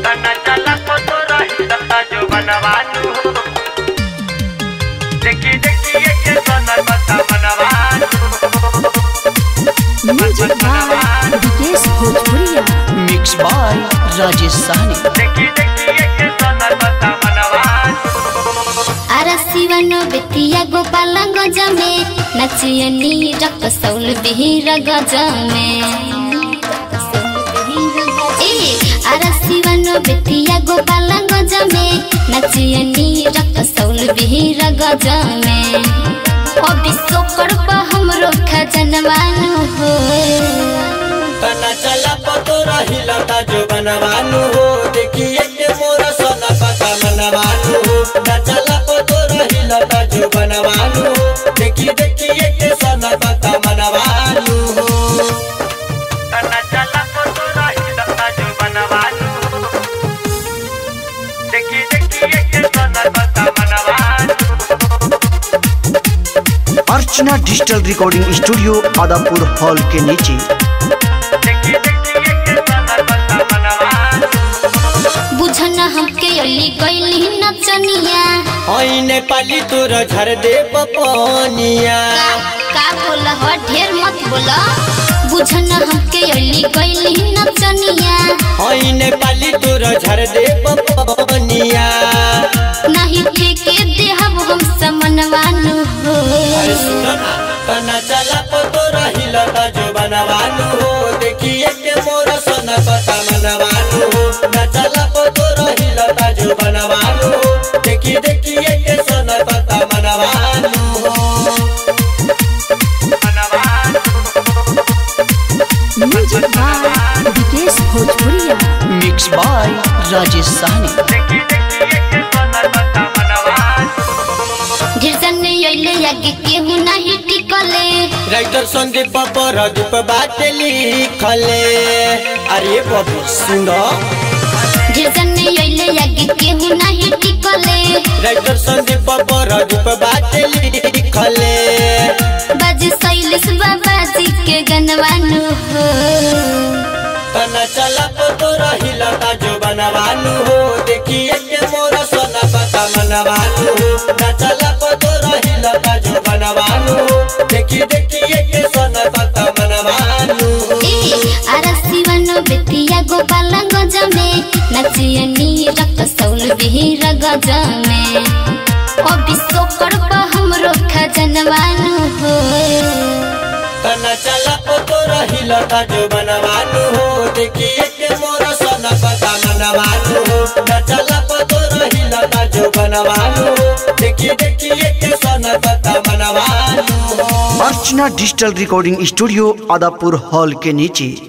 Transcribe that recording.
तना चला तो रही जो बनवालू देखी देखी के सोनर बता बनवालू म्यूजिक बाय विकेश भोजपुरिया मिक्स बाय राजेश साहनी देखी देखी के सोनर बता बनवालू अरसिवनो बेतिया गोपाल गज में नचियनी रक्त सौल बिहिर गज में अरसिवनो बेतिया गोपाल गज में नचियनी रक्त सौल बिहिर गज में ओ विश्वकर हमरो खजनवानु हो तना चला पतो रही लता जो बनवानु हो देखिए के मोरा सोना पता मनवानु हो तना चला पतो रही लता जो बनवानु हो देखिए के सोना पता मनवानु हो तना चला तो रही जो बनवालू देखी देखी के सोनर बता बनवालू Archana digital recording studio Adapur hall के नीचे देखी देखी के सोनर बता बनवालू बुझन हमके अली गइली नचनिया ओई नेपाली तोर झर दे पपनिया का बोला हो ढेर मत बोला बुझन हमके अली गइली नचनिया ओई नेपाली तोर झर दे पपनिया नहीं ठेके देहब हम समनवानु हो अरे सुनो ना तना चला पतो रही लता जो बनवानु हो देखिए के मोरा सोना पता मनवानु हो तना चला पतो रही लता जो बनवानु हो देखिए के सोना पता मनवानु हो म्यूजिक बाय विकेश भोजपुरिया मिक्स बाय राजेश साहनी देखी देखी के सोनर बता बनवालू ढिरजन अइले आगे केहू नहीं टिकले राइटर संदीप पर दीप बात लिखले अरे बबी सुनो ढिरजन अइले आगे केहू नहीं टिकले राइटर संदीप पर दीप बात लिखले बाजी शैलेश बाबा जी के गनवानु हो तना चला पतो रही लता जो बनवानु हो देखिए के मोरा सोना पता मनवानु हो तना चला पतो रही लता जो बनवानु हो देखिए के सोना पता मनवानु हो अरसिवनो बेतिया गोपाल गज में नचियनी रक्त सौल बिहिर गज में ओ विश्वकर हमरो खजनवानु हो तना चला पतो रही लता जो बनवानु हो देखिए के मोरा सोना पता मनवानु हो तना चला पतो रही लता जो बनवानु हो देखिए के सोना पता मनवानु हो Archana digital recording studio Adapur hall के नीचे।